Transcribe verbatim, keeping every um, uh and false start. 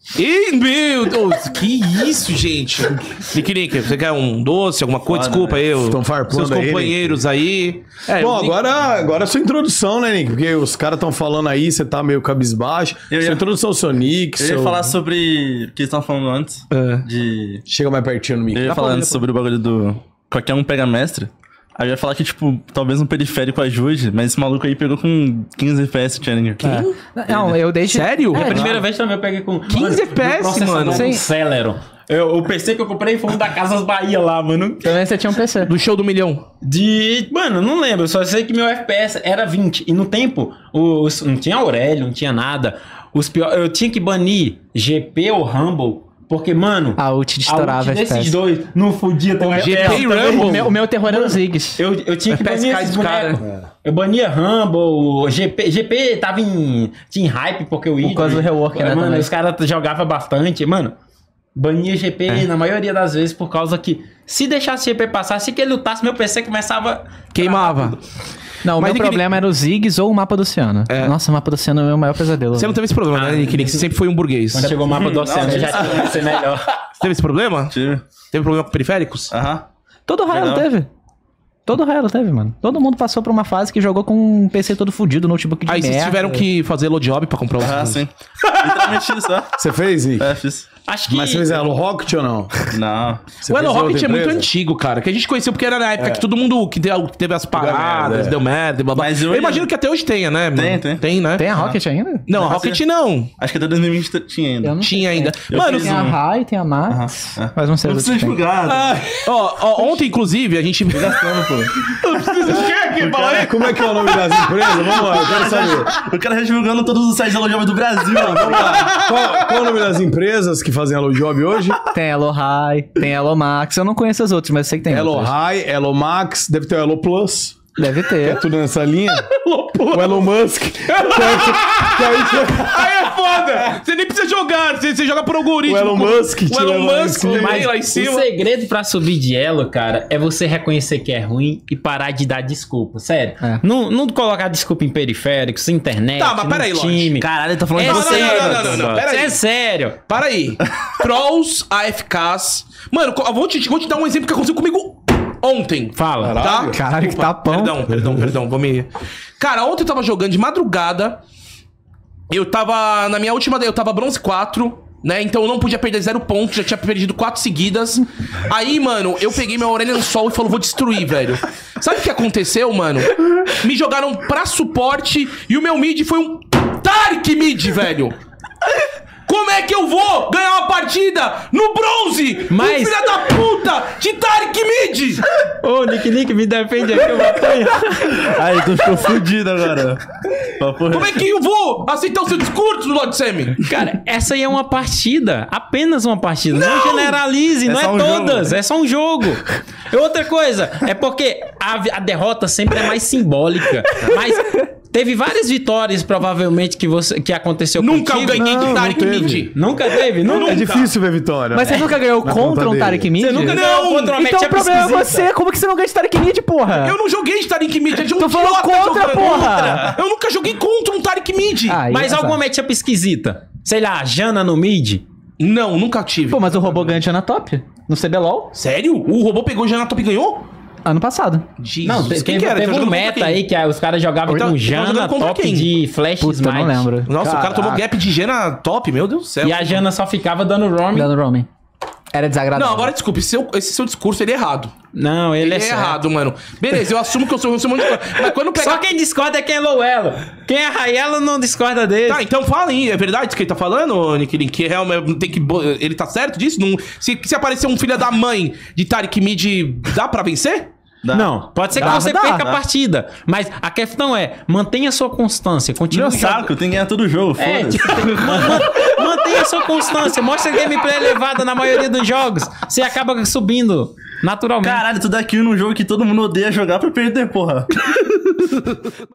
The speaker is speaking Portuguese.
Ih, meu Deus, que isso, gente. Nick Nick, você quer um doce, alguma coisa? Foda, Desculpa aí, eu, Estão farpando seus aí, companheiros aí. É, Bom, o Nick- agora, agora é a sua introdução, né, Nick? Porque os caras estão falando aí, você tá meio cabisbaixo. Eu Sua ia- introdução, seu Nick, Eu seu... ia falar sobre o que eles estavam falando antes. É. De. Chega mais pertinho no Eu mic. ia Tá falar falando, antes sobre o bagulho do. Qualquer um pega mestre. Aí eu ia falar que, tipo, talvez um periférico ajude, mas esse maluco aí pegou com quinze F P S Challenger. Não, eu desde... Sério? É, A primeira vez também eu peguei com quinze F P S, mano. Sim. Celeron. Eu, o P C que eu comprei foi um da Casas Bahia lá, mano. Também você tinha um P C. Do show do milhão. De. Mano, não lembro. Só sei que meu F P S era vinte. E no tempo, os, não tinha Aurélio, não tinha nada. Os pior, eu tinha que banir G P ou Rumble. Porque, mano. A ult a estourava ult F P desses S. dois não fodia tão G P e O Rumble. meu, o meu terror era os Ziggs. Eu, eu tinha que F P S banir cai esses dos cara. bonecos. Eu bania Rumble, G P. G P tava em. Tinha em hype porque o Por causa do rework, né, Mano, também. os caras jogavam bastante. Mano, bania G P É. na maioria das vezes por causa que se deixasse G P passar, se que ele lutasse, meu P C começava. Queimava. Não, o Mas meu Nick problema era os Ziggs ou o mapa do oceano. É. Nossa, o mapa do oceano é o meu maior pesadelo. Você não teve esse problema, né, Nick Nick? Você sempre foi um burguês. Quando Você chegou o mapa do oceano, já tinha que ser melhor. teve esse problema? Tive. Teve problema com periféricos? Aham. Todo raio Legal. teve. Todo raio teve, mano. Todo mundo passou por uma fase que jogou com um P C todo fudido, notebook de Aí vocês merda. tiveram que fazer load job pra comprar os... Ah, sim. Literalmente isso, ó. Você fez, Nick? É, fiz. Acho que. Mas você fez Hello Rocket ou não? Não. Você O Hello fez em Rocket outra é muito empresa? antigo, cara. Que a gente conheceu porque era na época que todo mundo que deu- que teve as paradas, merda, é. deu merda e blá blá. Mas eu eu- imagino que até hoje tenha, né? mano? Tem, tem. Tem, né? Tem a Rocket ainda? Não, a Não, Rocket assim- não. Acho que até dois mil e vinte tinha ainda. Eu não Tinha ainda. Eu Mano, fiz Tem a um- Rai, tem a Max. Aham, é. Mas não sei Não os precisa outros que tem. divulgar. ó, ó, ontem, inclusive, a gente... Gastando, pô. Como é que é o nome das empresas? Vamos lá, eu quero saber. O cara já divulgando todos os sites da Lojava do Brasil, mano. Vamos lá. Qual, qual é o nome das empresas que fazem Hello Job hoje? Tem Elo Rai, tem Elo Max. Eu não conheço as outras, mas eu sei que tem Hello outras. High, Hello Max, deve ter o Hello Plus. Deve É ter. tudo nessa linha. O Elon Musk. Que aí- que aí você- Aí é foda! Você nem precisa jogar, você, você joga por algoritmo. O Elon Musk te O Elon leva lá em Musk cima. também lá em O cima. segredo pra subir de elo, cara, é você reconhecer que é ruim e parar de dar desculpa. Sério. É. Não, não colocar desculpa em periféricos, internet, Tá, mas no peraí, Lorde. time. Caralho, ele tá falando É de Não, você. não, sério. não, não, não, não, pera aí. É sério. Para aí. Trolls, A F Ks. Mano, eu vou te, vou te dar um exemplo que aconteceu comigo ontem. Fala. Tá? Caralho, que Desculpa, tapão. Perdão, perdão, perdão. Vou me... Cara, ontem eu tava jogando de madrugada. Eu tava... Na minha última... Eu tava bronze quatro, né? Então eu não podia perder zero pontos. Já tinha perdido quatro seguidas. Aí, mano, eu peguei meu Aurelion Sol e falei, vou destruir, velho. Sabe o que aconteceu, mano? Me jogaram pra suporte e o meu mid foi um Taric mid, velho. Como é que eu vou ganhar uma partida no bronze? Mas- Um filho da puta de Taric mid! Ô, Nick Nick, me defende aqui, eu vou apanhar. Aí, tu ficou fudido agora. Papo Como é que eu vou aceitar o seu discurso, Lord Semi? Cara, essa aí é uma partida. Apenas uma partida. Não, Não! generalize, É não é só um todas. jogo. É só um jogo. E outra coisa, é porque a, a derrota sempre é mais simbólica. Mas teve várias vitórias, provavelmente, que, você, que aconteceu Nunca eu contigo. ganhei Não, de não Taric teve. mid. Nunca teve? Nunca. É difícil ver vitória. Mas você nunca ganhou Na contra conta um dele. Taric Mid? Você nunca Não, ganhou contra uma Então o matchup problema é esquisita. você. Como que você não ganha de Taric Mid, porra? Eu não joguei de Taric mid, é de um Tô falando idiota contra, jogando porra! contra. Eu nunca joguei contra um Taric mid. Ah, aí Mas é alguma azar. matchup esquisita? Sei lá, Jana no mid? Não, nunca tive. Pô, mas o robô ganha na top? No C B L O L? Sério? O robô pegou o Janatop e ganhou? Ano passado. Jesus, Não, te- quem teve, que era? teve Tá um jogando contra meta quem? aí que ah, os caras jogavam Então, com tá Jana jogando contra top quem? de Flash Puta, Smite. não lembro. Nossa, o cara Caraca. tomou gap de Gena top, meu Deus do céu. E a Jana só ficava dando roaming. Dando roaming. Era desagradável. Não, agora desculpe, esse seu, esse seu discurso ele é errado. Não, ele, Ele é, é certo. errado, mano. Beleza, eu assumo que eu sou um monte de coisa. Mas quando pegar... Só quem discorda é quem é low elo. Quem é high elo não discorda dele. Tá, então fala aí, é verdade isso que ele tá falando, Nick Link? Que realmente tem que. bo- Ele tá certo disso? Não, se, se aparecer um filho da mãe de Taric Mid, dá pra vencer? Dá. Não, pode ser que Dá, você dá, perca dá. a partida. Mas a questão é, mantenha sua constância. Continue Meu saco, tem que ganhar todo jogo, É, foda-se. tipo, man- man- mantenha sua constância. Mostra gameplay elevada na maioria dos jogos. Você acaba subindo naturalmente. Caralho, tu dá kill num jogo que todo mundo odeia jogar pra perder, porra.